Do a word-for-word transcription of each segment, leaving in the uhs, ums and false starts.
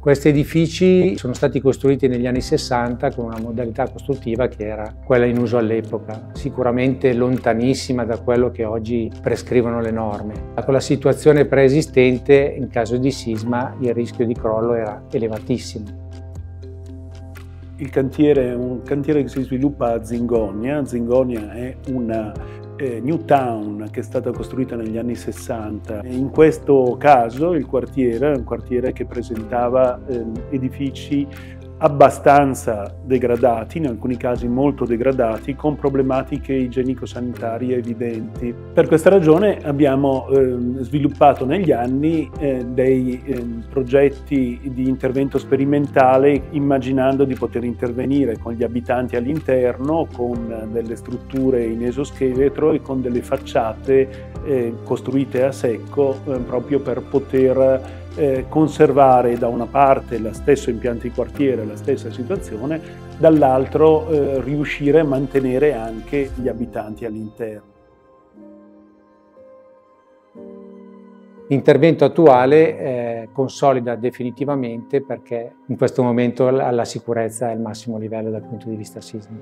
Questi edifici sono stati costruiti negli anni sessanta con una modalità costruttiva che era quella in uso all'epoca, sicuramente lontanissima da quello che oggi prescrivono le norme. Con la situazione preesistente, in caso di sisma, il rischio di crollo era elevatissimo. Il cantiere è un cantiere che si sviluppa a Zingonia. Zingonia è una eh, new town che è stata costruita negli anni sessanta. In questo caso il quartiere è un quartiere che presentava eh, edifici abbastanza degradati, in alcuni casi molto degradati, con problematiche igienico-sanitarie evidenti. Per questa ragione abbiamo eh, sviluppato negli anni eh, dei eh, progetti di intervento sperimentale, immaginando di poter intervenire con gli abitanti all'interno, con delle strutture in esoscheletro e con delle facciate eh, costruite a secco eh, proprio per poter Eh, conservare da una parte lo stesso impianto di quartiere, la stessa situazione, dall'altro eh, riuscire a mantenere anche gli abitanti all'interno. L'intervento attuale eh, consolida definitivamente perché in questo momento la, la sicurezza è al massimo livello dal punto di vista sismico.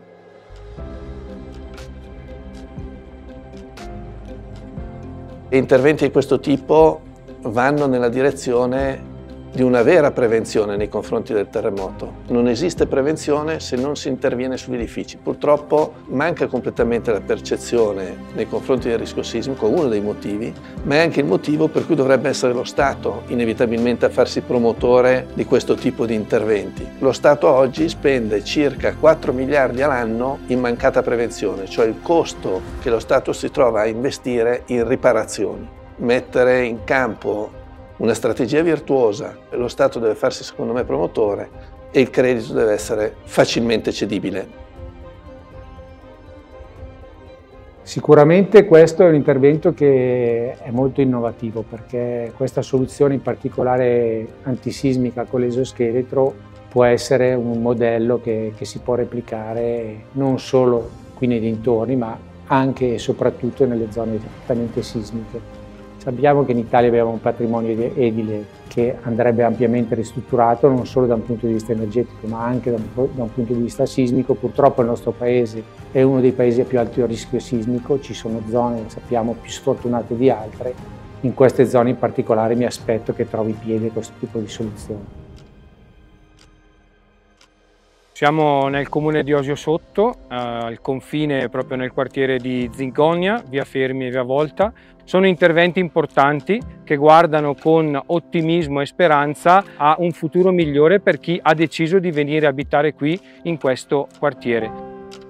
Interventi di questo tipo vanno nella direzione di una vera prevenzione nei confronti del terremoto. Non esiste prevenzione se non si interviene sugli edifici. Purtroppo manca completamente la percezione nei confronti del rischio sismico, uno dei motivi, ma è anche il motivo per cui dovrebbe essere lo Stato inevitabilmente a farsi promotore di questo tipo di interventi. Lo Stato oggi spende circa quattro miliardi all'anno in mancata prevenzione, cioè il costo che lo Stato si trova a investire in riparazioni. Mettere in campo una strategia virtuosa, lo Stato deve farsi secondo me promotore e il credito deve essere facilmente cedibile. Sicuramente questo è un intervento che è molto innovativo perché questa soluzione in particolare antisismica con l'esoscheletro può essere un modello che, che si può replicare non solo qui nei dintorni ma anche e soprattutto nelle zone altamente sismiche. Sappiamo che in Italia abbiamo un patrimonio edile che andrebbe ampiamente ristrutturato non solo da un punto di vista energetico ma anche da un, da un punto di vista sismico. Purtroppo il nostro paese è uno dei paesi a più alto rischio sismico, ci sono zone, sappiamo, più sfortunate di altre. In queste zone in particolare mi aspetto che trovi piede questo tipo di soluzione. Siamo nel comune di Osio Sotto, eh, al confine proprio nel quartiere di Zingonia, via Fermi e via Volta. Sono interventi importanti che guardano con ottimismo e speranza a un futuro migliore per chi ha deciso di venire a abitare qui in questo quartiere.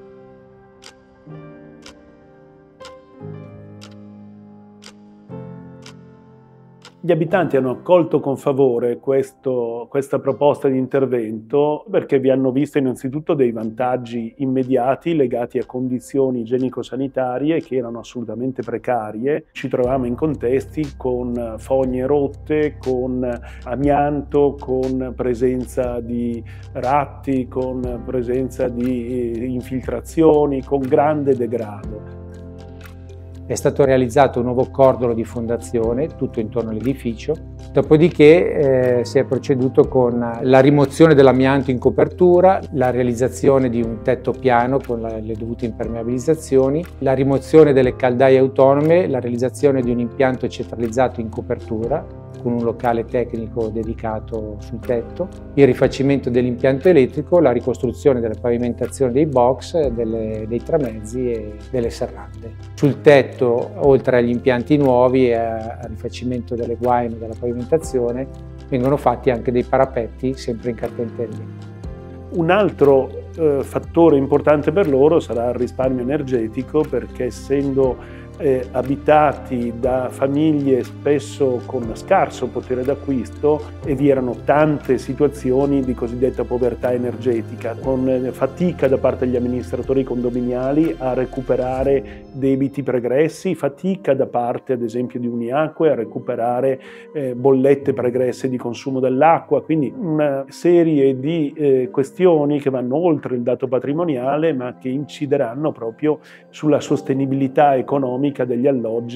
Gli abitanti hanno accolto con favore questo, questa proposta di intervento perché vi hanno visto innanzitutto dei vantaggi immediati legati a condizioni igienico-sanitarie che erano assolutamente precarie. Ci trovavamo in contesti con fogne rotte, con amianto, con presenza di ratti, con presenza di infiltrazioni, con grande degrado. È stato realizzato un nuovo cordolo di fondazione tutto intorno all'edificio, dopodiché eh, si è proceduto con la rimozione dell'amianto in copertura, la realizzazione di un tetto piano con la, le dovute impermeabilizzazioni, la rimozione delle caldaie autonome, la realizzazione di un impianto centralizzato in copertura con un locale tecnico dedicato sul tetto, il rifacimento dell'impianto elettrico, la ricostruzione della pavimentazione dei box, delle, dei tramezzi e delle serrande. Sul tetto, oltre agli impianti nuovi e al rifacimento delle guaine della pavimentazione, vengono fatti anche dei parapetti sempre in carpenteria. Un altro eh, fattore importante per loro sarà il risparmio energetico perché essendo Eh, abitati da famiglie spesso con scarso potere d'acquisto e vi erano tante situazioni di cosiddetta povertà energetica, con eh, fatica da parte degli amministratori condominiali a recuperare debiti pregressi, fatica da parte ad esempio di Uniacque a recuperare eh, bollette pregresse di consumo dell'acqua, quindi una serie di eh, questioni che vanno oltre il dato patrimoniale ma che incideranno proprio sulla sostenibilità economica degli alloggi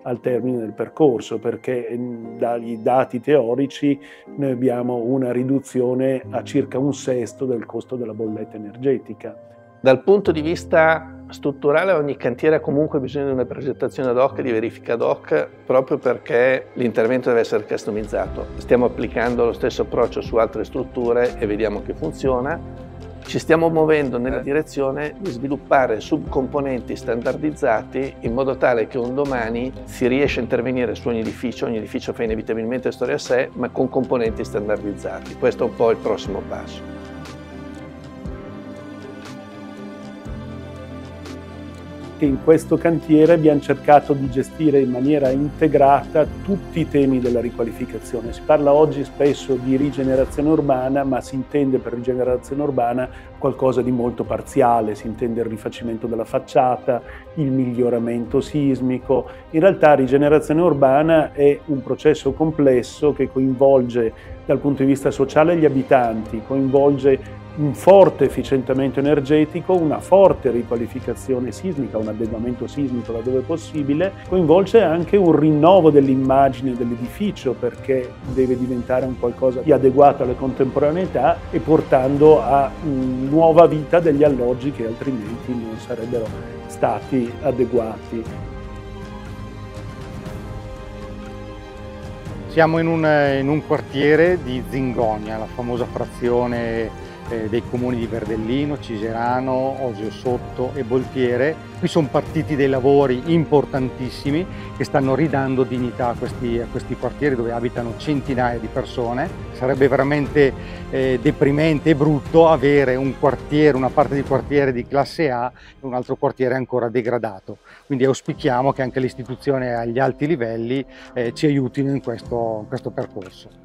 al termine del percorso, perché dagli dati teorici noi abbiamo una riduzione a circa un sesto del costo della bolletta energetica. Dal punto di vista strutturale ogni cantiere ha comunque bisogno di una progettazione ad hoc e di verifica ad hoc proprio perché l'intervento deve essere customizzato. Stiamo applicando lo stesso approccio su altre strutture e vediamo che funziona. Ci stiamo muovendo nella direzione di sviluppare subcomponenti standardizzati in modo tale che un domani si riesce a intervenire su ogni edificio, ogni edificio fa inevitabilmente storia a sé, ma con componenti standardizzati. Questo è un po' il prossimo passo. Che in questo cantiere abbiamo cercato di gestire in maniera integrata tutti i temi della riqualificazione. Si parla oggi spesso di rigenerazione urbana, ma si intende per rigenerazione urbana qualcosa di molto parziale, si intende il rifacimento della facciata, il miglioramento sismico. In realtà rigenerazione urbana è un processo complesso che coinvolge dal punto di vista sociale gli abitanti, coinvolge un forte efficientamento energetico, una forte riqualificazione sismica, un adeguamento sismico laddove possibile, coinvolge anche un rinnovo dell'immagine dell'edificio perché deve diventare un qualcosa di adeguato alle contemporaneità e portando a una nuova vita degli alloggi che altrimenti non sarebbero stati adeguati. Siamo in un, in un quartiere di Zingonia, la famosa frazione eh, dei comuni di Verdellino, Ciserano, Osio Sotto e Boltiere. Qui sono partiti dei lavori importantissimi che stanno ridando dignità a questi, a questi quartieri dove abitano centinaia di persone. Sarebbe veramente eh, deprimente e brutto avere un quartiere, una parte di quartiere di classe A e un altro quartiere ancora degradato. Quindi auspichiamo che anche le istituzioni agli alti livelli eh, ci aiutino in questo, in questo percorso.